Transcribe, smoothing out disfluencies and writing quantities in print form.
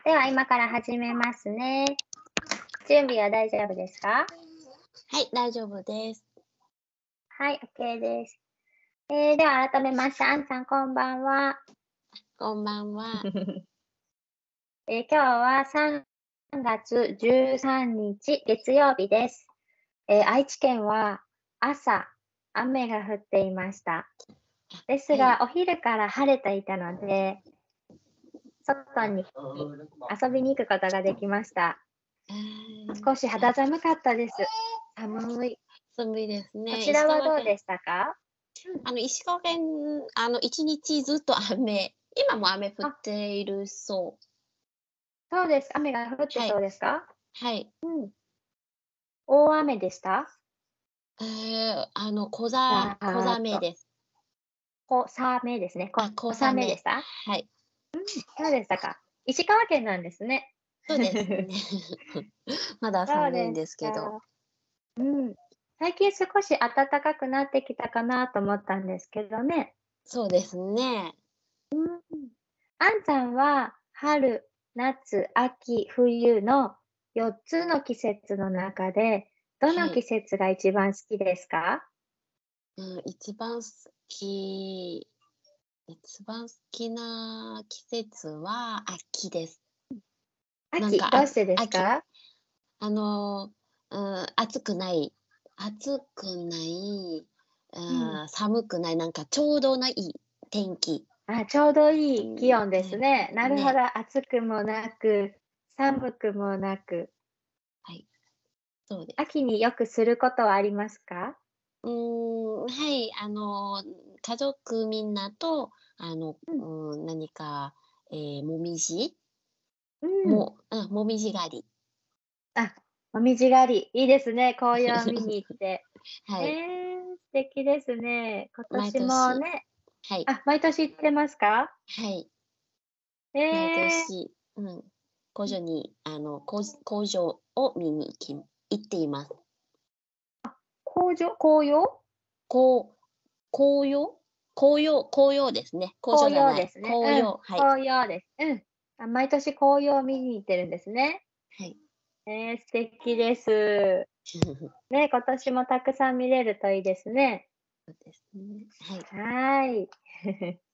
では今から始めますね。準備は大丈夫ですか？ はい、大丈夫です。 はい、OK です。では改めまして、あんさんこんばんは。 こんばんは。 今日は3月13日月曜日です。愛知県は朝、雨が降っていました。ですはい。 が、お昼から晴れていたので、外に遊びに行くことができました。少し肌寒かったです。寒い。 寒いですこね。 ちらは石川県、 どうでしたか？ 石川県、一日ずっと雨。今も雨降っあ、 ているそう。 そうです。雨が降ってはい、 そうですか？ はい。 うん。大雨でした？ 小雨です。 小雨ですね。 小小雨で雨。 した？ はい、 そうでしたか。石川県なんですね。 そうですね。まだそう寒いんですですけど。 か。うん。最近少し暖かくなってきたかなと思ったんですけどね。 そうですね。 あんさんは春、夏、秋、冬の4つの季節の中で、どの季はい。 節が一番好きですか？ 一番好き一番好きな季節は秋です。なん秋、 か、 どうしてです秋。 か？ あの、暑くない、 うん。 寒くない、なんかちょうどいい天気。 あ、ちょうどいい気うん、 温ですね。なるほね、 ど、暑くもなく、寒くもなく。 はい、そうです。 秋によくすることはありますか？ はい、家族みんなと、 うん。 何か、もみじうん。 もみじ狩り。 あ、もみじ狩り、いいですね、紅葉を見に行って。 はい、 素敵ですね。今毎年も年。 ね、 はい、 あ、毎年行ってますか？ はい、 え毎え。 年、工場に、工場を見に行っています。 紅葉？ こう紅葉ですね。工場紅じゃない、 葉ですね。うん、 紅葉、はい、 紅葉です。うん。あ、毎年紅葉を見に行ってるんですね。 はい。 素敵です。ね、今年もたくさん見れるといいですね。 そうですね。はい。 はーい。